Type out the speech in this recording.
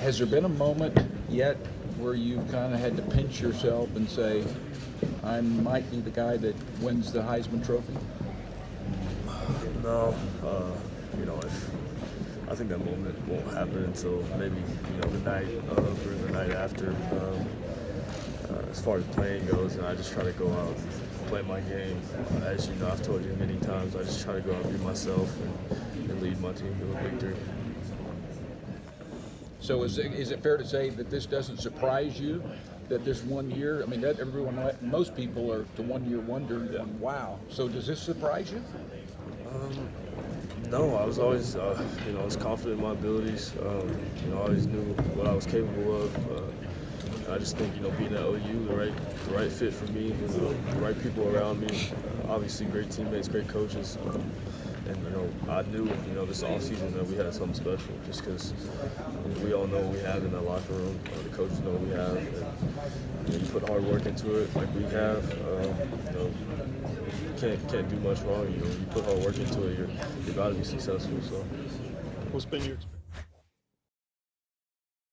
Has there been a moment yet where you've kind of had to pinch yourself and say, I might be the guy that wins the Heisman Trophy? No, I think that moment won't happen until maybe the night of or the night after. As far as playing goes, and I just try to go out and play my game. As you know, I've told you many times, I just try to go out and be myself and lead my team to a victory. So is it fair to say that this doesn't surprise you, that this 1 year, I mean, that most people are to 1 year wonder, going, wow. So does this surprise you? No, I was always, I was confident in my abilities. I always knew what I was capable of. I just think, being at OU, the right fit for me, the right people around me. Obviously, great teammates, great coaches. And I knew, this offseason that we had something special, just because we all know what we have in the locker room. The coaches know what we have. And you put hard work into it, like we have. You can't do much wrong. You put hard work into it, you're got to be successful. So, What's been your experience?